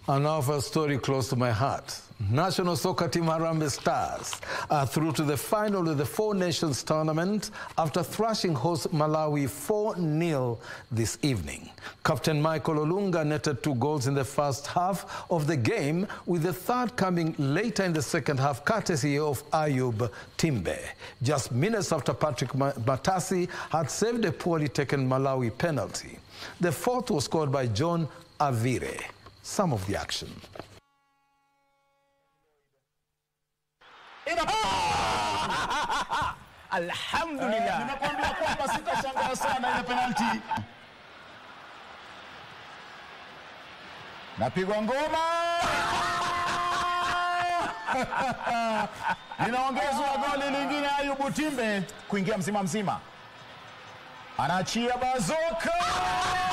And now for a story close to my heart. National soccer team Harambee Stars are through to the final of the Four Nations tournament after thrashing host Malawi 4-0 this evening. Captain Michael Olunga netted 2 goals in the first half of the game, with the third coming later in the second half, courtesy of Ayub Timbe, just minutes after Patrick Matasi had saved a poorly taken Malawi penalty. The fourth was scored by John Avire. Some of the action. Alhamdulillah. Ninakwambia kwamba sitashangaa sana ile penalty. Napigwa ngoma. Linaongezwa goli lingine, Ayub Timbe kuingia mzima. Anaachia bazoka.